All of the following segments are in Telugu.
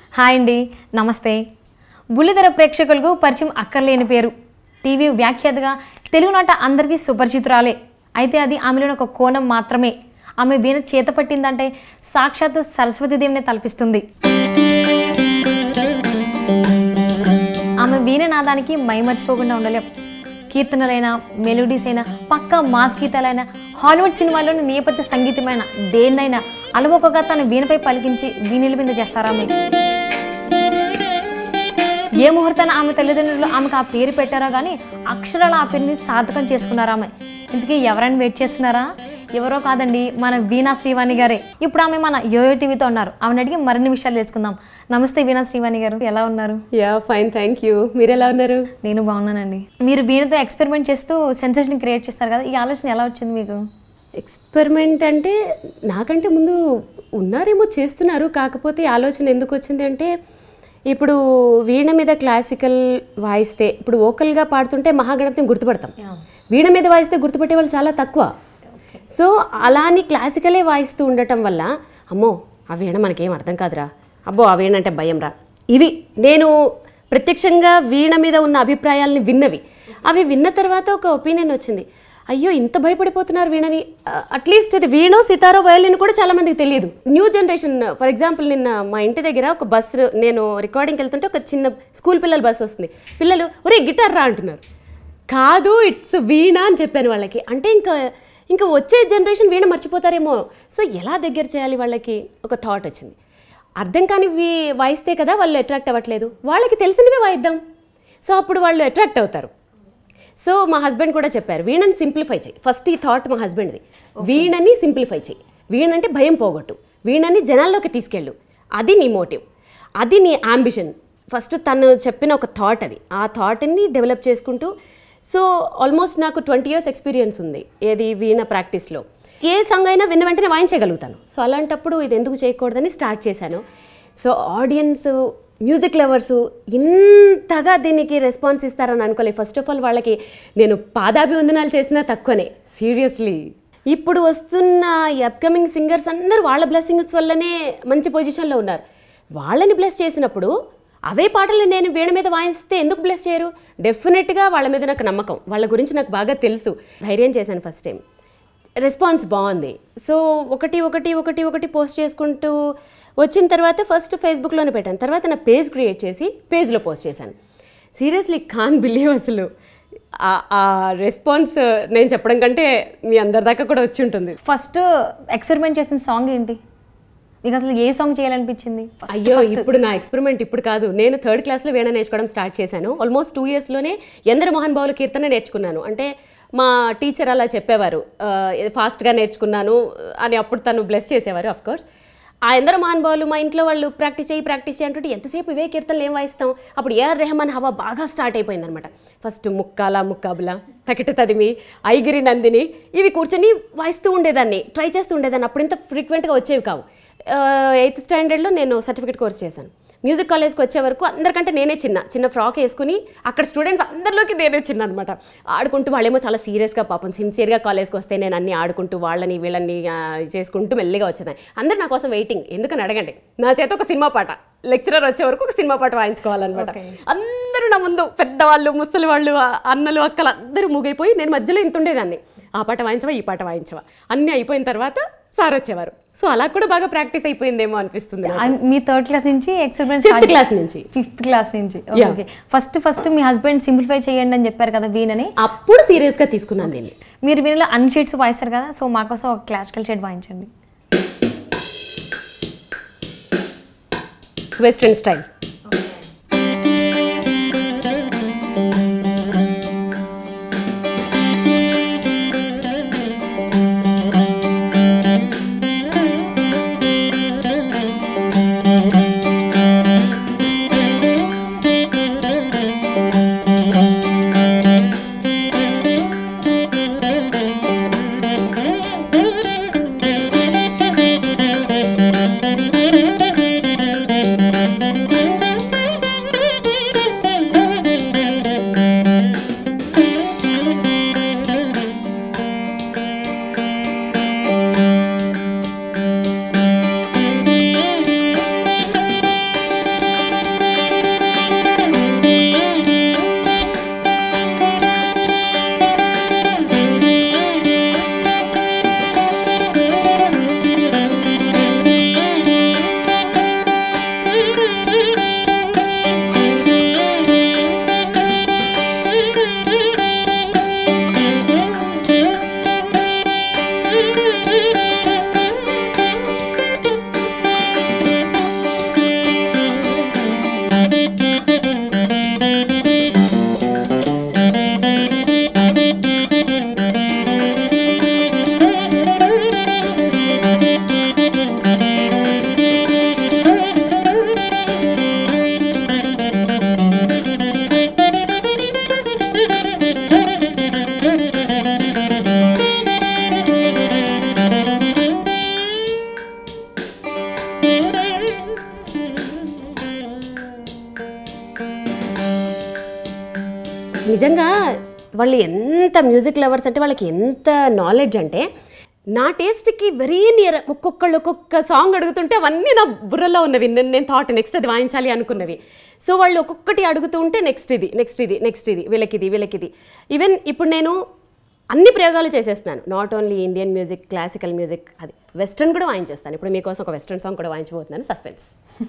హాయ్ అండి, నమస్తే. బుల్లితెర ప్రేక్షకులకు పరిచయం అక్కర్లేని పేరు. టీవీ వ్యాఖ్యాతగా తెలుగునాట అందరికీ సుపరిచితురాలే. అయితే అది ఆమెలోని ఒక కోణం మాత్రమే. ఆమె వీణ చేత పట్టిందంటే సాక్షాత్తు సరస్వతీదేవిని తలపిస్తుంది. ఆమె వీణ నాదానికి మైమర్చిపోకుండా ఉండలేం. కీర్తనలైనా, మెలోడీస్ అయినా, పక్కా మాస్ గీతాలైనా, హాలీవుడ్ సినిమాల్లోని నేపథ్య సంగీతమైన దేన్నైనా అలవోకగా తన వీణపై పలికించి వీణుల విందు చేస్తారా ఆమె. ఏ ముహూర్తాన ఆమె తల్లిదండ్రులు ఆమెకు ఆ పేరు పెట్టారో కానీ అక్షరాల ఆ పేరుని సార్థకం చేసుకున్నారు ఆమె. ఇంతకీ ఎవరైనా వెయిట్ చేస్తున్నారా? ఎవరో కాదండి, మన వీణా శ్రీవాణి గారే. ఇప్పుడు ఆమె మన యోయో టీవీతో ఉన్నారు. ఆమెను అడిగి మరిన్ని విషయాలు తెలుసుకుందాం. నమస్తే వీణా శ్రీవాణి గారు, ఎలా ఉన్నారు? Fine, thank you. మీరు ఎలా ఉన్నారు? నేను బాగున్నానండి. మీరు వీణతో ఎక్స్పెరిమెంట్ చేస్తూ సెన్సేషన్ క్రియేట్ చేస్తారు కదా, ఈ ఆలోచన ఎలా వచ్చింది మీకు? ఎక్స్పెరిమెంట్ అంటే నాకంటే ముందు ఉన్నారేమో చేస్తున్నారు, కాకపోతే ఆలోచన ఎందుకు వచ్చింది అంటే ఇప్పుడు వీణ మీద క్లాసికల్ వాయిస్తే, ఇప్పుడు వోకల్గా పాడుతుంటే మహాగణపతిని గుర్తుపడతాం, వీణ మీద వాయిస్తే గుర్తుపట్టే వాళ్ళు చాలా తక్కువ. సో అలాని క్లాసికలే వాయిస్తూ ఉండటం వల్ల అమ్మో ఆ వీణ మనకేం అర్థం కాదురా, అబ్బో ఆ వీణ అంటే భయం రా, ఇవి నేను ప్రత్యక్షంగా వీణ మీద ఉన్న అభిప్రాయాలని విన్నవి. అవి విన్న తర్వాత ఒక ఒపీనియన్ వచ్చింది, అయ్యో ఇంత భయపడిపోతున్నారు వీణని. అట్లీస్ట్ ఇది వీణో, సితారో, వయలిన్ కూడా చాలామందికి తెలియదు. న్యూ జనరేషన్, ఫర్ ఎగ్జాంపుల్ నిన్న మా ఇంటి దగ్గర ఒక బస్సు, నేను రికార్డింగ్కి వెళ్తుంటే ఒక చిన్న స్కూల్ పిల్లల బస్సు వస్తుంది. పిల్లలు ఒరే గిటార్ రా అంటున్నారు. కాదు, ఇట్స్ వీణ అని చెప్పాను వాళ్ళకి. అంటే ఇంకా వచ్చే జనరేషన్ వీణ మర్చిపోతారేమో. సో ఎలా దగ్గర చేయాలి వాళ్ళకి ఒక థాట్ వచ్చింది. అర్థం కానివి వాయిస్తే కదా వాళ్ళు అట్రాక్ట్ అవ్వట్లేదు, వాళ్ళకి తెలిసినవి వాయిద్దాం. సో అప్పుడు వాళ్ళు అట్రాక్ట్ అవుతారు. సో మా హస్బెండ్ కూడా చెప్పారు, వీణని సింప్లిఫై చేయి. ఫస్ట్ ఈ థాట్ మా హస్బెండ్ది, వీణని సింప్లిఫై చేయి, వీణ అంటే భయం పోగొట్టు, వీణని జనాల్లోకి తీసుకెళ్ళు, అది నీ మోటివ్, అది నీ అంబిషన్. ఫస్ట్ తను చెప్పిన ఒక థాట్ అది. ఆ థాట్ని డెవలప్ చేసుకుంటూ, సో ఆల్మోస్ట్ నాకు 20 years ఎక్స్పీరియన్స్ ఉంది ఏది వీణ ప్రాక్టీస్లో. ఏ సాంగ్ అయినా విన్న వెంటనే వాయించగలుగుతాను. సో అలాంటప్పుడు ఇది ఎందుకు చేయకూడదని స్టార్ట్ చేశాను. సో ఆడియన్స్, మ్యూజిక్ లవర్సు ఇంతగా దీనికి రెస్పాన్స్ ఇస్తారని అనుకోలేదు. ఫస్ట్ ఆఫ్ ఆల్ వాళ్ళకి నేను పాదాభివందనాలు చేసినా తక్కువనే, సీరియస్లీ. ఇప్పుడు వస్తున్న ఈ అప్కమింగ్ సింగర్స్ అందరూ వాళ్ళ బ్లెస్సింగ్స్ వల్లనే మంచి పొజిషన్లో ఉన్నారు. వాళ్ళని బ్లెస్ చేసినప్పుడు అవే పాటలు నేను వీణ మీద వాయిస్తే ఎందుకు బ్లెస్ చేయరు? డెఫినెట్గా వాళ్ళ మీద నాకు నమ్మకం, వాళ్ళ గురించి నాకు బాగా తెలుసు. ధైర్యం చేశాను ఫస్ట్ టైం, రెస్పాన్స్ బాగుంది. సో ఒకటి పోస్ట్ చేసుకుంటూ వచ్చిన తర్వాత ఫస్ట్ ఫేస్బుక్లోనే పెట్టాను, తర్వాత నా పేజ్ క్రియేట్ చేసి పేజ్లో పోస్ట్ చేశాను. సీరియస్లీ కాన్ బిలీవ్ అసలు ఆ రెస్పాన్స్ నేను చెప్పడం కంటే మీ అందరి దాకా కూడా వచ్చి ఉంటుంది. ఫస్ట్ ఎక్స్పెరిమెంట్ చేసిన సాంగ్ ఏంటి మీకు? అసలు ఏ సాంగ్ చేయాలనిపించింది? అయ్యో ఇప్పుడు నా ఎక్స్పెరిమెంట్ ఇప్పుడు కాదు, నేను 3rd క్లాస్లో వీణ నేర్చుకోవడం స్టార్ట్ చేశాను. ఆల్మోస్ట్ 2 yearsలోనే ఎందరు మోహన్ బాబుల కీర్తన నేర్చుకున్నాను. అంటే మా టీచర్ అలా చెప్పేవారు, ఫాస్ట్గా నేర్చుకున్నాను అని. అప్పుడు తను బ్లెస్ చేసేవారు. అఫ్కోర్స్ ఆ ఎందరో మహానుభావులు మా ఇంట్లో వాళ్ళు ప్రాక్టీస్ చేయి అంటుంటే ఎంతసేపు ఇవే కీర్తనలు ఏం వాయిస్తాం. అప్పుడు ఏఆర్ రెహమాన్ హవా బాగా స్టార్ట్ అయిపోయింది అనమాట. ఫస్ట్ ముక్కాబుల, తకిట తదిమి, ఐగిరి నందిని, ఇవి కూర్చొని వాయిస్తూ ఉండేదాన్ని, ట్రై చేస్తూ ఉండేదాన్ని. అప్పుడు ఇంత ఫ్రీక్వెంట్గా వచ్చేవి కావు. 8th standardలో నేను సర్టిఫికేట్ కోర్స్ చేశాను. మ్యూజిక్ కాలేజ్కి వచ్చే వరకు అందరికంటే నేనే చిన్న ఫ్రాక్ వేసుకుని, అక్కడ స్టూడెంట్స్ అందరిలోకి నేనే చిన్న అనమాట. ఆడుకుంటూ వాళ్ళేమో చాలా సీరియస్గా పాపం సిన్సియర్గా కాలేజ్కి వస్తే నేను అన్నీ ఆడుకుంటూ వాళ్ళని వీళ్ళని చేసుకుంటూ మెల్లిగా వచ్చేదాన్ని. అందరు నా కోసం వెయిటింగ్, ఎందుకని అడగండి. నా చేత ఒక సినిమా పాట, లెక్చరర్ వచ్చే వరకు ఒక సినిమా పాట వాయించుకోవాలన్నమాట. అందరూ నా ముందు, పెద్దవాళ్ళు, ముసలి వాళ్ళు, అన్నలు, అక్కలు అందరూ మూగైపోయి నేను మధ్యలో ఇంత ఉండేదాన్ని. ఆ పాట వాయించవా, ఈ పాట వాయించవా, అన్నీ అయిపోయిన తర్వాత సార్ వచ్చేవారు. సో అలా కూడా బాగా ప్రాక్టీస్ అయిపోయిందేమో అనిపిస్తుంది. మీ 3rd class నుంచి ఎక్స్పెరిమెంట్ 5th class నుంచి 5th class నుంచి ఓకే. ఫస్ట్ మీ హస్బెండ్ సింప్లిఫై చేయండి అని చెప్పారు కదా వీణని, అప్పుడు సీరియస్గా తీసుకున్నాను దీన్ని. మీరు వీణలో అన్ని షేడ్స్ వాయిస్తారు కదా, సో మాకోసం ఒక క్లాసికల్ షేడ్ వాయించండి. Western style. నిజంగా వాళ్ళు ఎంత మ్యూజిక్ లవర్స్ అంటే వాళ్ళకి ఎంత నాలెడ్జ్ అంటే నా టేస్ట్కి వెరీ నియర్. ఒక్కొక్కళ్ళు ఒక్కొక్క సాంగ్ అడుగుతుంటే అవన్నీ నా బుర్రలో ఉన్నవి, నేను థాట్ నెక్స్ట్ అది వాయించాలి అనుకున్నవి. సో వాళ్ళు ఒక్కొక్కటి అడుగుతూ ఉంటే నెక్స్ట్ ఇది వీళ్ళకిది. ఈవెన్ ఇప్పుడు నేను అన్ని ప్రయోగాలు చేసేస్తున్నాను. Not only Indian music, classical music, అది వెస్ట్రన్ కూడా వాయించేస్తాను. ఇప్పుడు మీకోసం ఒక వెస్ట్రన్ సాంగ్ కూడా వాయించబోతున్నాను. సస్పెన్స్.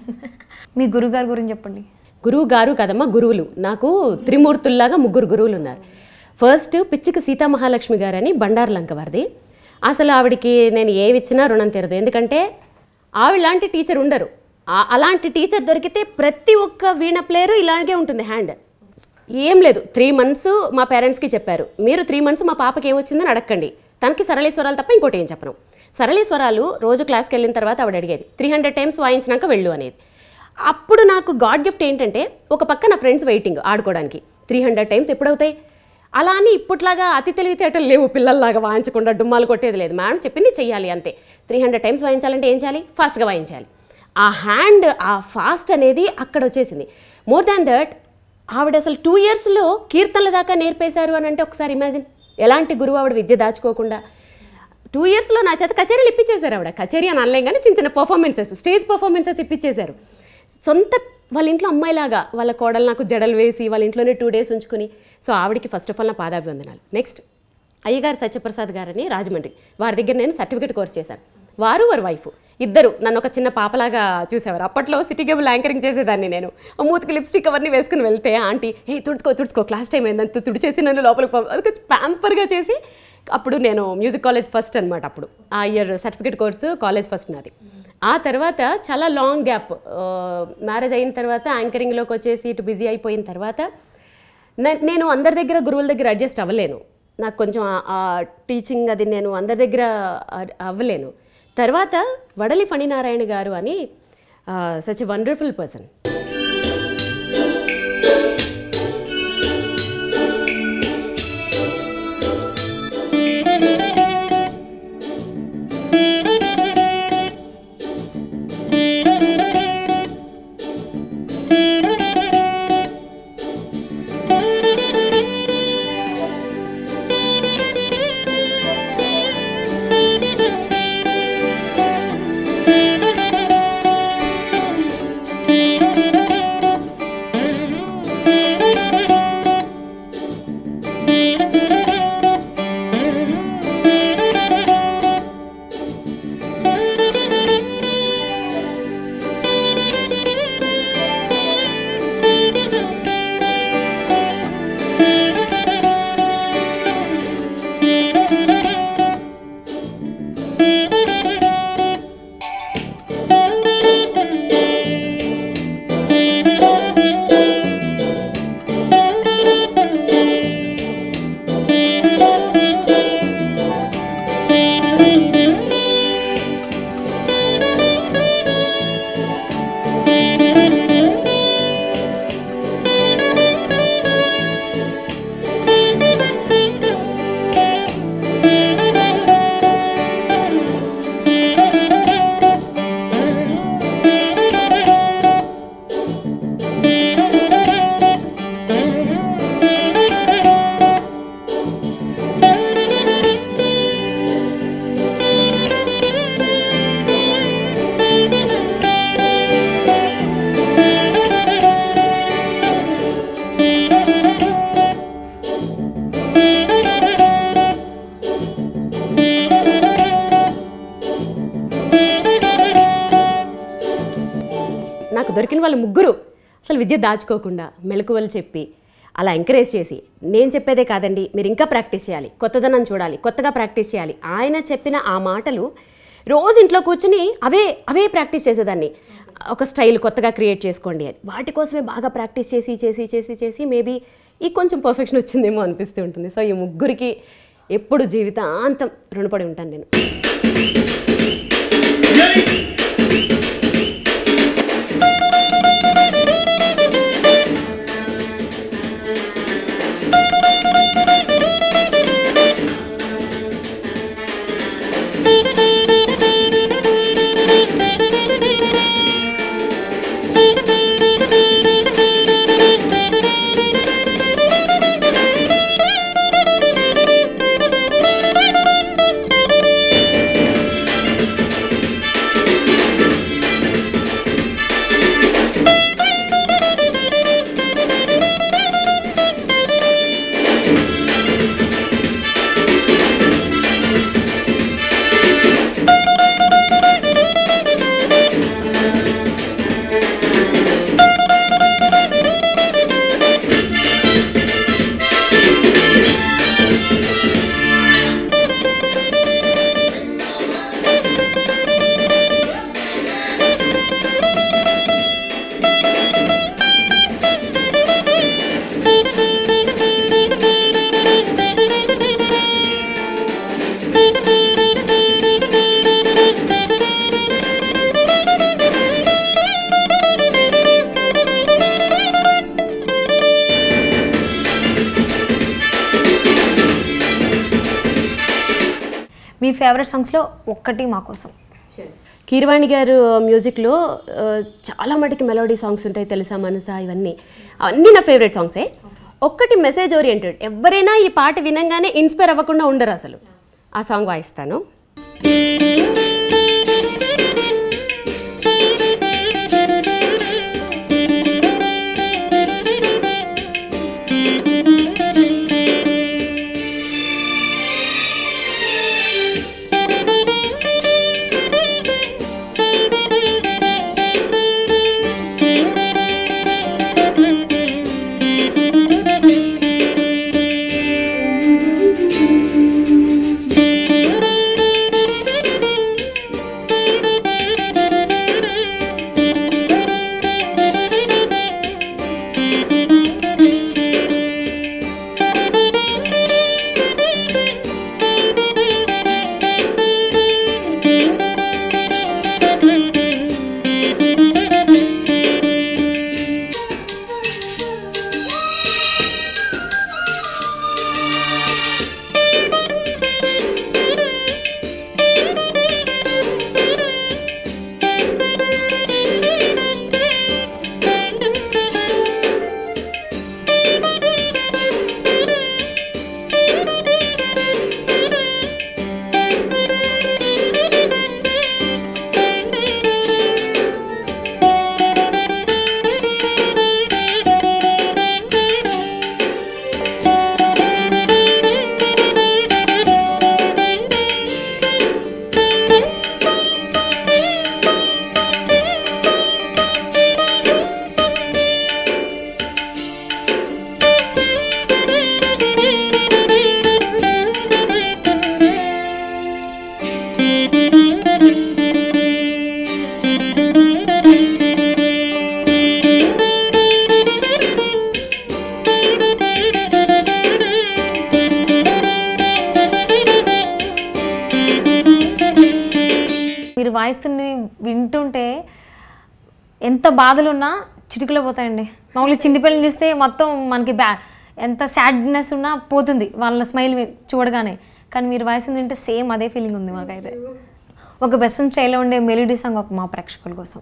మీ గురుగారి గురించి చెప్పండి. గురువు గారు కదమ్మా, గురువులు. నాకు త్రిమూర్తుల్లాగా 3 గురువులు ఉన్నారు. ఫస్ట్ పిచ్చిక సీతామహాలక్ష్మి గారని బండారులంక వారిది. అసలు ఆవిడికి నేను ఏవిచ్చినా రుణం తీరదు. ఎందుకంటే ఆవిడ టీచర్ ఉండరు. అలాంటి టీచర్ దొరికితే ప్రతి ఒక్క వీణ ప్లేయరు ఇలాగే ఉంటుంది హ్యాండ్. ఏం లేదు, 3 months మా పేరెంట్స్కి చెప్పారు, మీరు 3 months మా పాపకి ఏమొచ్చిందని అడగండి, తనకి సరళీస్వరాలు తప్ప ఇంకోటి ఏం చెప్పను. సరళీస్వరాలు రోజు క్లాస్కి వెళ్ళిన తర్వాత ఆవిడ అడిగేది, 300 times వాయించినాక వెళ్ళు అనేది. అప్పుడు నాకు గాడ్ గిఫ్ట్ ఏంటంటే, ఒక పక్క నా ఫ్రెండ్స్ వెయిటింగ్ ఆడుకోవడానికి. 300 times ఎప్పుడవుతాయి? అలా అని ఇప్పట్లాగా అతి తెలివితేటలు లేవు, పిల్లల్లాగా వాయించకుండా డుమ్మాలు కొట్టేది లేదు. మేడం చెప్పింది చెయ్యాలి అంతే. 300 times వాయించాలంటే ఏం చేయాలి? ఫాస్ట్గా వాయించాలి. ఆ హ్యాండ్, ఆ ఫాస్ట్ అనేది అక్కడ వచ్చేసింది. మోర్ దాన్ దట్, ఆవిడ అసలు 2 yearsలో కీర్తనల దాకా నేర్పేశారు అని అంటే ఒకసారి ఇమాజిన్. ఎలాంటి గురువు ఆవిడ విద్య దాచుకోకుండా 2 yearsలో నా చేత కచేరీలు ఇప్పించేశారు. ఆవిడ కచేరీ అని అనలేం కానీ చిన్న చిన్న పర్ఫార్మెన్సెస్, స్టేజ్ పర్ఫార్మెన్సెస్ ఇప్పించేశారు. సొంత వాళ్ళ ఇంట్లో అమ్మాయిలాగా వాళ్ళ కోడలు నాకు జడలు వేసి వాళ్ళ ఇంట్లోనే 2 days ఉంచుకుని. సో ఆవిడకి ఫస్ట్ ఆఫ్ ఆల్ నా పాదాభివందనాలు. నెక్స్ట్ అయ్యగారు సత్యప్రసాద్ గారని రాజమండ్రి, వారి దగ్గర నేను సర్టిఫికేట్ కోర్స్ చేశాను. వారు వారి వైఫ్ ఇద్దరు నన్ను ఒక చిన్న పాపలాగా చూసేవారు. అప్పట్లో సిటీ కేబుల్ యాంకరింగ్ చేసేదాన్ని నేను. మూతికి లిప్స్టిక్ అవన్నీ వేసుకుని వెళ్తే ఆంటీ తుడుచుకో క్లాస్ టైం అయిందంత తుడిచేసి నన్ను లోపలికి అది ప్యాంపర్గా చేసి. అప్పుడు నేను మ్యూజిక్ కాలేజ్ ఫస్ట్ అనమాట. అప్పుడు ఆ year certificate course college first నాది. ఆ తర్వాత చాలా లాంగ్ గ్యాప్, మ్యారేజ్ అయిన తర్వాత యాంకరింగ్లోకి వచ్చేసి ఇటు బిజీ అయిపోయిన తర్వాత నేను అందరి దగ్గర గురువుల దగ్గర అడ్జస్ట్ అవ్వలేను. నాకు కొంచెం ఆ టీచింగ్ అది నేను అందరి దగ్గర అవ్వలేను. తర్వాత వడలి ఫణినారాయణ గారు అని సచ్ ఎ వండర్ఫుల్ పర్సన్. నాకు దొరికిన వాళ్ళు 3 అసలు విద్య దాచుకోకుండా మెలకువలు చెప్పి అలా ఎంకరేజ్ చేసి, నేను చెప్పేదే కాదండి మీరు ఇంకా ప్రాక్టీస్ చేయాలి, కొత్తదనం చూడాలి, కొత్తగా ప్రాక్టీస్ చేయాలి. ఆయన చెప్పిన ఆ మాటలు రోజు ఇంట్లో కూర్చుని అవే ప్రాక్టీస్ చేసేదాన్ని. ఒక స్టైల్ కొత్తగా క్రియేట్ చేసుకోండి అని, వాటి కోసమే బాగా ప్రాక్టీస్ చేసి మేబీ ఈ కొంచెం పర్ఫెక్షన్ వచ్చిందేమో అనిపిస్తూ ఉంటుంది. సో ఈ 3కి ఎప్పుడు జీవితాంతం రుణపడి ఉంటాను నేను. మీ ఫేవరెట్ సాంగ్స్లో ఒక్కటి మా కోసం. కీరవాణి గారు మ్యూజిక్లో చాలా మటుకి మెలోడీ సాంగ్స్ ఉంటాయి, తెలుసా మనసా, ఇవన్నీ నా ఫేవరెట్ సాంగ్సే. ఒక్కటి మెసేజ్ ఓరియంటెడ్, ఎవరైనా ఈ పాట వినంగానే ఇన్స్పైర్ అవ్వకుండా ఉండరు అసలు. ఆ సాంగ్ వాయిస్తాను. మీరు వాయిస్తుంది వింటుంటే ఎంత బాధలున్నా చిటికలో పోతాయండి. మామూలుగా చిన్నపిల్లలు చూస్తే మొత్తం మనకి ఎంత సాడ్నెస్ ఉన్నా పోతుంది వాళ్ళ స్మైల్ చూడగానే. కానీ మీరు వాయిస్తుంది వింటే సేమ్ అదే ఫీలింగ్ ఉంది మాకైతే. ఒక వెస్ట్రన్ స్టైల్లో ఉండే మెలోడీ సాంగ్ ఒక మా ప్రేక్షకుల కోసం.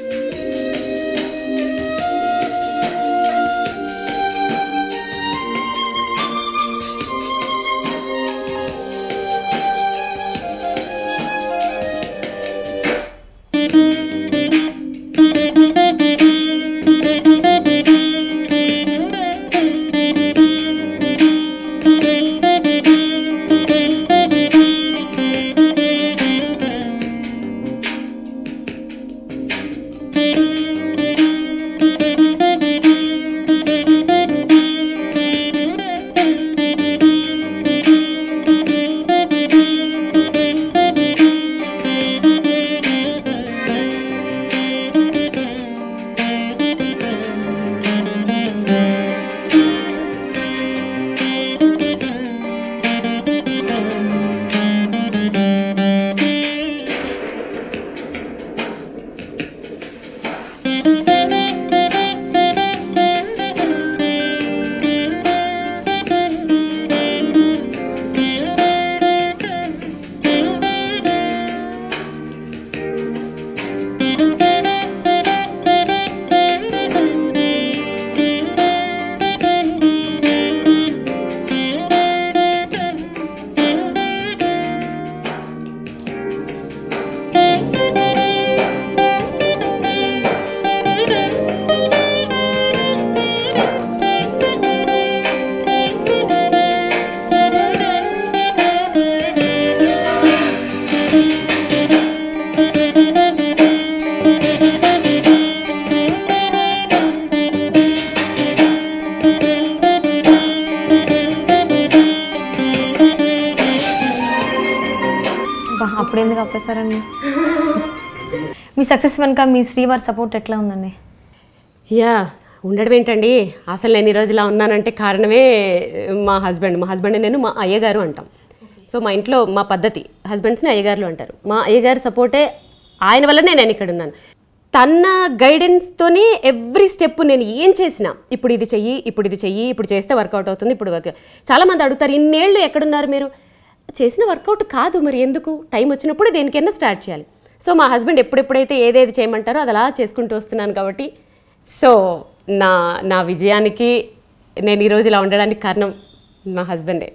అప్పుడు ఎందుకు ఆపేశారండి? మీ సక్సెస్ వెనుక మీ శ్రీవారి సపోర్ట్ ఎట్లా ఉందండి? ఉండడం ఏంటండి, అసలు నేను ఈరోజు ఇలా ఉన్నానంటే కారణమే మా హస్బెండ్ నేను మా అయ్యగారు అంటాం. సో మా ఇంట్లో మా పద్ధతి, హస్బెండ్స్ని అయ్యగారులు అంటారు. మా అయ్యగారి సపోర్టే, ఆయన వల్లనే నేను ఇక్కడ ఉన్నాను. తన గైడెన్స్తోనే ఎవ్రీ స్టెప్ నేను ఏం చేసినా, ఇప్పుడు ఇది చెయ్యి, ఇప్పుడు చేస్తే వర్కౌట్ అవుతుంది, ఇప్పుడు చాలామంది అడుగుతారు, ఇన్నేళ్ళు ఎక్కడున్నారు మీరు? చేసిన వర్కౌట్ కాదు, మరి ఎందుకు, టైం వచ్చినప్పుడు దేనికైనా స్టార్ట్ చేయాలి. సో మా హస్బెండ్ ఎప్పుడెప్పుడైతే ఏదేది చేయమంటారో అది అలా చేసుకుంటూ వస్తున్నాను కాబట్టి సో నా విజయానికి నేను ఈరోజు ఇలా ఉండడానికి కారణం మా హస్బెండే.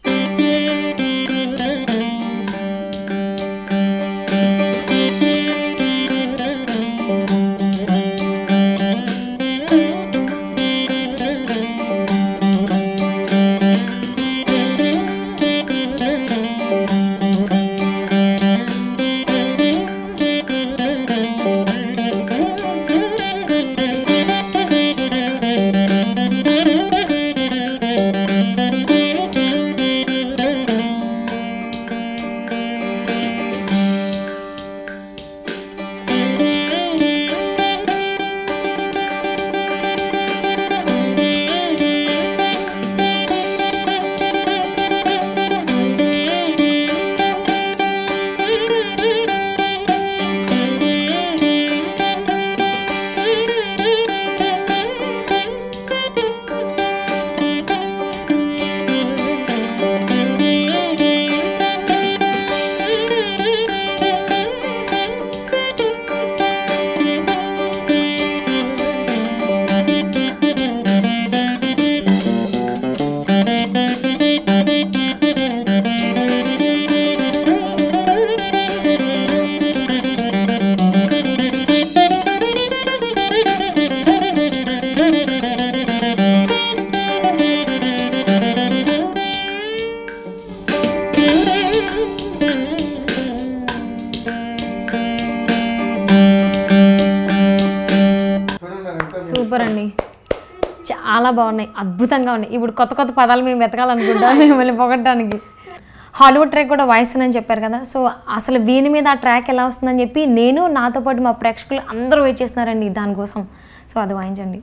సూపర్ అండి, చాలా బాగున్నాయి, అద్భుతంగా ఉన్నాయి. ఇప్పుడు కొత్త కొత్త పదాలు మేము వెతకాలనుకుంటాం మిమ్మల్ని పొగడడానికి. హాలీవుడ్ ట్రాక్ కూడా వాయిస్ అని చెప్పారు కదా, సో అసలు వీని మీద ఆ ట్రాక్ ఎలా వస్తుందని చెప్పి నేను నాతో పాటు మా ప్రేక్షకులు అందరూ వెయిట్ చేస్తున్నారండి దానికోసం. సో అది వాయించండి.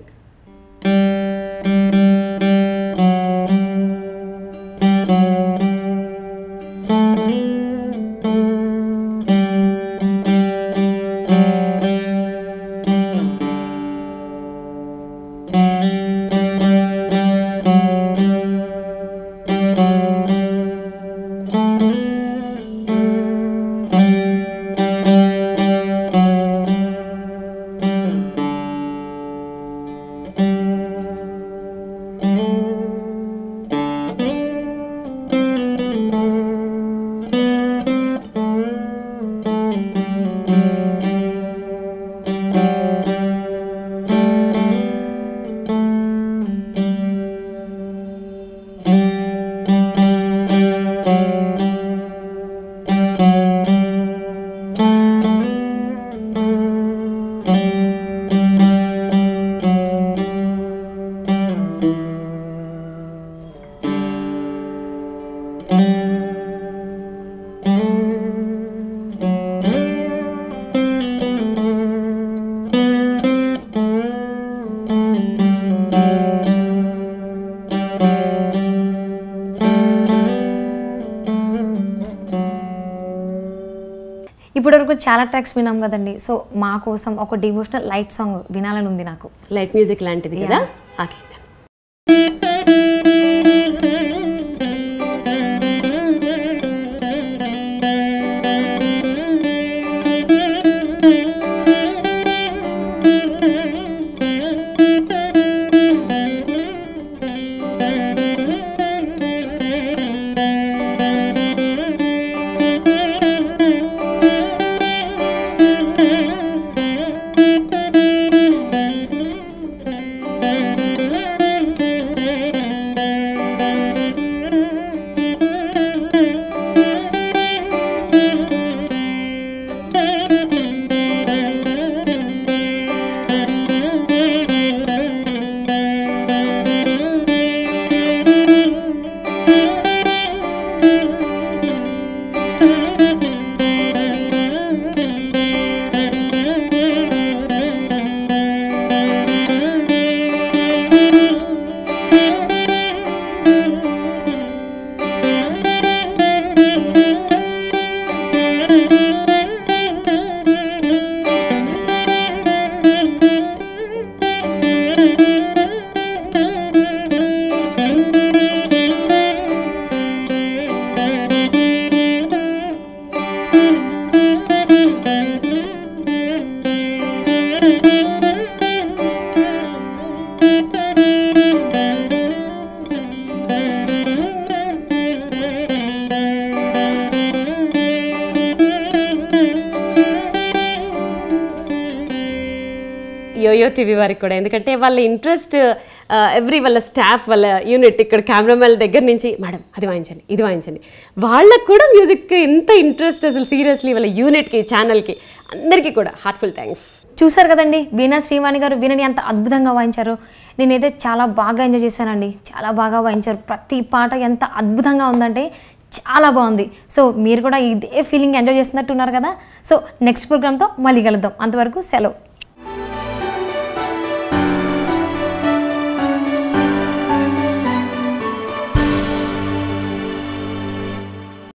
ఇప్పటివరకు చాలా ట్రాక్స్ విన్నాం కదండి, సో మా కోసం ఒక డివోషనల్ లైట్ సాంగ్ వినాలని ఉంది నాకు. లైట్ మ్యూజిక్ లాంటిది కదా. ఓకే. యోయో టీవీ వారికి కూడా, ఎందుకంటే వాళ్ళ ఇంట్రెస్ట్ వాళ్ళ స్టాఫ్ వాళ్ళ యూనిట్ ఇక్కడ కెమెరామెన్ దగ్గర నుంచి మేడం అది వాయించండి ఇది వాయించండి, వాళ్ళకు కూడా మ్యూజిక్ ఎంత ఇంట్రెస్ట్ అసలు సీరియస్లీ వాళ్ళ యూనిట్కి ఛానల్కి అందరికీ కూడా హార్ట్ఫుల్ థ్యాంక్స్. చూసారు కదండి వీణా శ్రీవాణి గారు వీణని ఎంత అద్భుతంగా వాయించారు. నేనైతే చాలా బాగా ఎంజాయ్ చేశానండి, చాలా బాగా వాయించారు. ప్రతి పాట ఎంత అద్భుతంగా ఉందంటే చాలా బాగుంది. సో మీరు కూడా ఇదే ఫీలింగ్ ఎంజాయ్ చేస్తున్నట్టున్నారు కదా. సో నెక్స్ట్ ప్రోగ్రామ్తో మళ్ళీ కలుద్దాం, అంతవరకు సెలవు.